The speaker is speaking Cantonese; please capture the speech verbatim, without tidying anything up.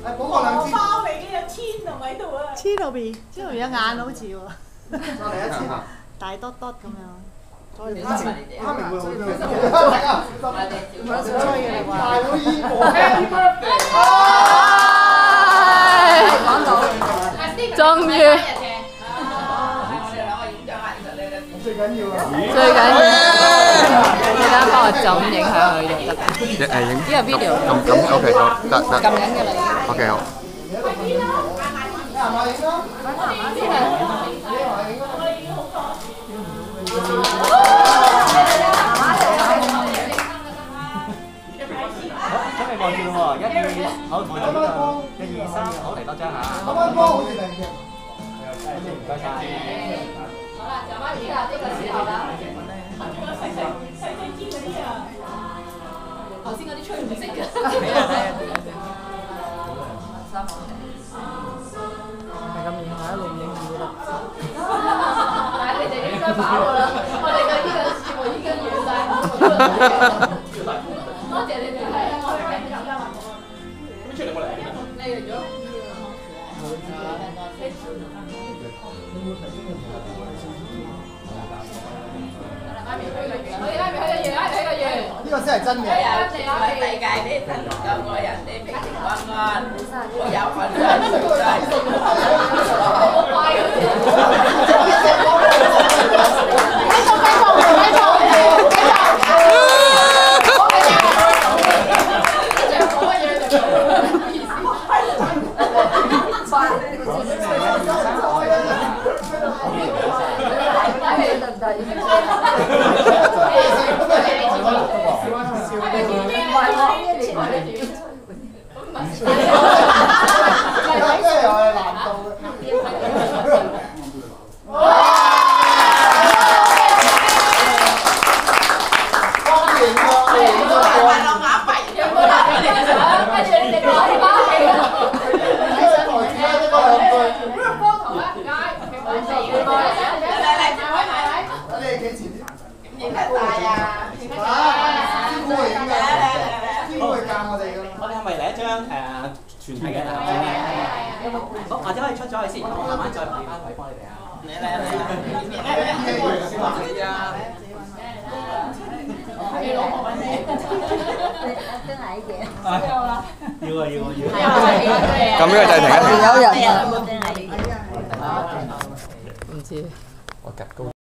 補過兩支。 包嚟嘅有千度喺度啊！ 黐到邊，黐到邊有眼好似喎。 再嚟一次。 大多多咁樣。 哈明哈明會好啲。大家小心。 唔係吹嘅啦啩。 大會醫我 Happy birthday！ 講到，終於。 最緊要啊！ 最緊要，記得幫我就咁影下佢就得。 誒影呢個 video 咁咁 OK 好得得。 撳緊㗎啦已經。 OK 好。 準備望住喎，一二，好，望住呢度，一二三，好嚟多張嚇。 啱啱波好似靚嘅。 唔該晒。 好啦，就翻呢個呢個時候啦。 細細細細支嗰啲啊！ 頭先嗰啲吹唔識㗎。 睇下睇下睇下。係咁影下一路影住都得。 但係你哋應該飽㗎啦，我哋嘅呢個節目已經完晒。多謝你哋係。 咁出嚟冇嚟？ 你完咗。媽咪許個願，我哋媽咪許個願，媽咪許個願。 呢個先係真嘅。 喺世界呢份咁愛人哋平平安安，我有份人做晒。 好快嗰啲。 我哋係咪嚟一張誒全體嘅大合照？好，或者可以出咗去先，我慢慢再俾翻位幫你哋啊。嚟嚟嚟！ 真係嘅。 要啊要啊要！ 咁呢個就係停一停。 有人啊！唔知。 我趌高。